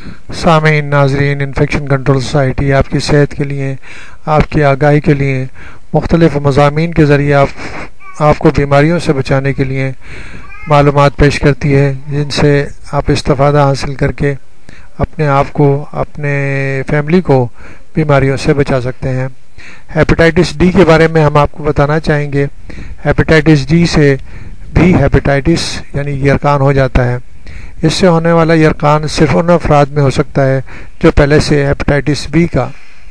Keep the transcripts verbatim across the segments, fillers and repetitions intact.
سامعین ناظرین، infection control society آپ کی صحت کے لیے، آپ کی آگاہی کے لیے مختلف مضامین کے ذریعے آپ آپ کو بیماریوں سے بچانے کے لیے معلومات پیش کرتی ہے، جن سے آپ استفادہ حاصل کر کے اپنے آپ کو، اپنے فیملی کو بیماریوں سے بچا سکتے ہیں۔ ہیپیٹائٹس ڈی کے بارے میں ہم آپ کو بتانا چاہیں گے۔ ہیپیٹائٹس ڈی سے بھی ہیپیٹائٹس یعنی یرقان ہو جاتا ہے۔ اس سے ہونے والا یرقان صرف ان افراد میں ہو سکتا ہے جو پہلے سے ہیپیٹائٹس بی کا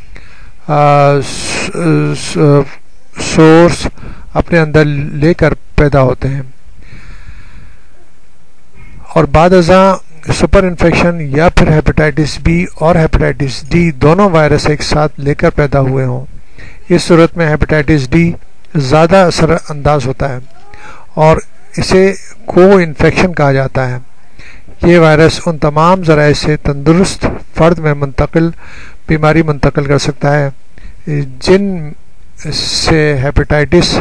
سورس اپنے اندر لے کر پیدا ہوتے ہیں، اور بعد ازاں سپر انفیکشن یا پھر ہیپیٹائٹس بی اور ہیپیٹائٹس ڈی دونوں وائرس ایک ساتھ لے کر پیدا ہوئے ہوں۔ اس صورت میں ہیپیٹائٹس ڈی زیادہ اثر انداز ہوتا ہے اور اسے کو انفیکشن کہا جاتا ہے۔ یہ وائرس ان تمام ذرائع سے تندرست فرد میں منتقل بیماری منتقل کر سکتا ہے جن سے ہیپیٹائٹس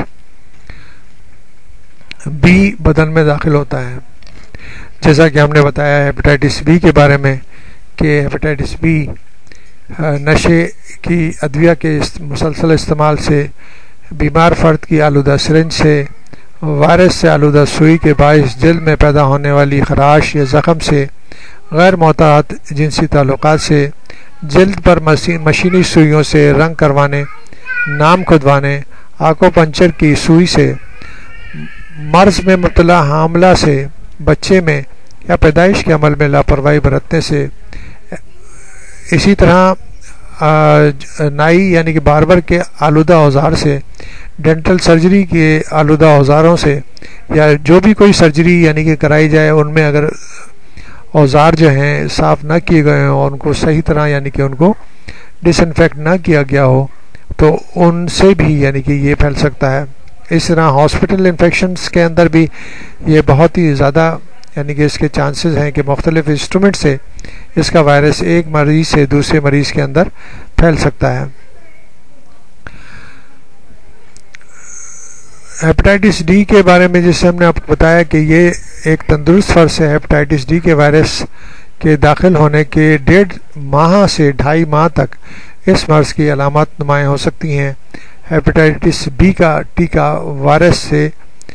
بی بدن میں داخل ہوتا ہے۔ جیسا کہ ہم نے بتایا ہیپیٹائٹس بی کے بارے میں کہ ہیپیٹائٹس بی نشے کی ادویہ کے مسلسل استعمال سے، بیمار فرد کی آلودہ سرنج سے، وائرس سے آلودہ سوئی کے باعث جلد میں پیدا ہونے والی خراش یا زخم سے، غیر معتاد جنسی تعلقات سے، جلد پر مشینی سوئیوں سے رنگ کروانے، نام کھدوانے، آنکھوں پنچر کی سوئی سے، مرض میں مبتلا حاملہ سے، بچے میں یا پیدائش کے عمل میں لاپرواہی برتنے سے، اسی طرح نائی یعنی کہ باربر کے آلودہ اوزار سے، ڈینٹل سرجری کے آلودہ اوزاروں سے، یا جو بھی کوئی سرجری یعنی کہ کرائی جائے ان میں اگر اوزار جو ہیں صاف نہ کیے گئے ہوں اور ان کو صحیح طرح یعنی کہ ان کو ڈس انفیکٹ نہ کیا گیا ہو تو ان سے بھی یعنی کہ یہ پھیل سکتا ہے۔ اس طرح ہاسپٹل انفیکشنز کے اندر بھی یہ بہت ہی زیادہ یعنی کہ اس کے چانسز ہیں کہ مختلف انسٹرومنٹ سے اس کا وائرس ایک مریض سے دوسرے مریض کے اندر پھیل سکتا ہے۔ ہیپیٹائٹس ڈی کے بارے میں جیسے ہم نے آپ کو بتایا کہ یہ ایک تندرست فرد سے ہیپیٹائٹس ڈی کے وائرس کے داخل ہونے کے ڈیڑھ ماہ سے ڈھائی ماہ تک اس مرض کی علامات نمایاں ہو سکتی ہیں۔ ہیپیٹائٹس بی کا ٹیکہ وائرس سے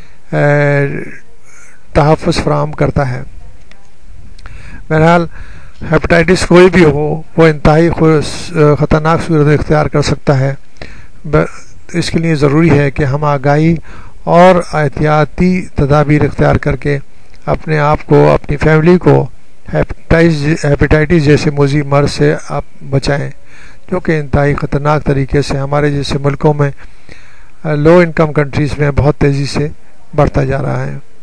تحفظ فراہم کرتا ہے۔ بہرحال ہیپیٹائٹس کوئی بھی ہو وہ انتہائی خطرناک صورت اختیار کر سکتا ہے۔ اس کے لیے ضروری ہے کہ ہم آگاہی اور احتیاطی تدابیر اختیار کر کے اپنے آپ کو، اپنی فیملی کو ہیپیٹائٹس جیسے موذی مرض سے آپ بچائیں، جو کہ انتہائی خطرناک طریقے سے ہمارے جیسے ملکوں میں، لو انکم کنٹریز میں بہت تیزی سے بڑھتا جا رہا ہے۔